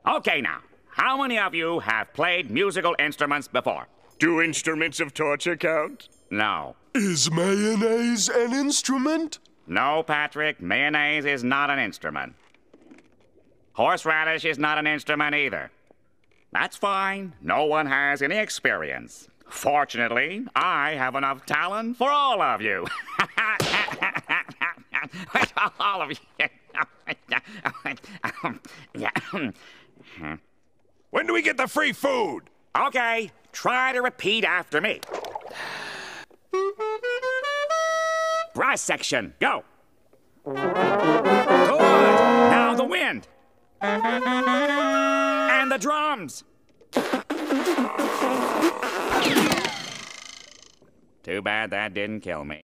Okay, now, how many of you have played musical instruments before? Do instruments of torture count? No. Is mayonnaise an instrument? No, Patrick, mayonnaise is not an instrument. Horseradish is not an instrument either. That's fine. No one has any experience. Fortunately, I have enough talent for all of you. All of you. When do we get the free food? Okay, try to repeat after me. Brass section, go. Good. Now the wind. And the drums. Too bad that didn't kill me.